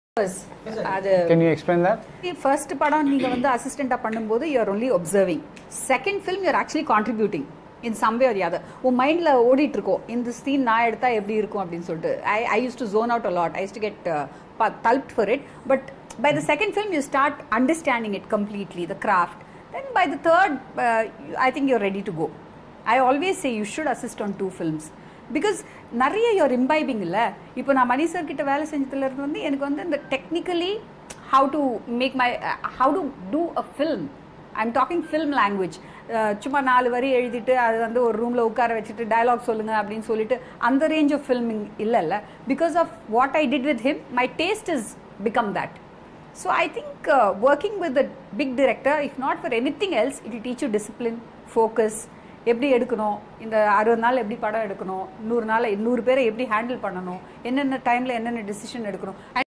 Can you explain that? First padam neenga vandu assistant பண்ணும்போது you are only observing. Second film you are actually contributing in some way or the other. உன் மைண்ட்ல ஓடிட்டு இருக்கும் இந்த scene நான் எடுத்தா எப்படி இருக்கும் அப்படினு சொல்லிட்டு I used to zone out a lot. I used to get pulped for it, but by the second film you start understanding it completely, the craft. Then by the third I think you're ready to go. I always say you should assist on 2 films. Because நிறைய you're imbibing இல்ல இப்போ நான் மணி sir கிட்ட வேலை செஞ்சதுல இருந்து வந்து எனக்கு வந்து இந்த technically how to make my how to do a film. I'm talking film language. சும்மா 4 வரி எழுதிட்டு அது வந்து ஒரு ரூம்ல உட்கார வச்சுட்டு டயலாக் சொல்லுங்க அப்படின்னு சொல்லிட்டு அந்த ரேஞ்ச் ஆஃப் ஃபில்மிங் இல்ல because of what I did with him my taste has become that. So I think working with a big director, if not for anything else, it will teach you discipline, focus. எப்படி எடுக்கணும் இந்த 60 நாள் எப்படி படம் எடுக்கணும் 100 நாள் 100 பேரை எப்படி ஹேண்டில் பண்ணணும் என்னென்ன டைமில் என்னென்ன டிசிஷன் எடுக்கணும்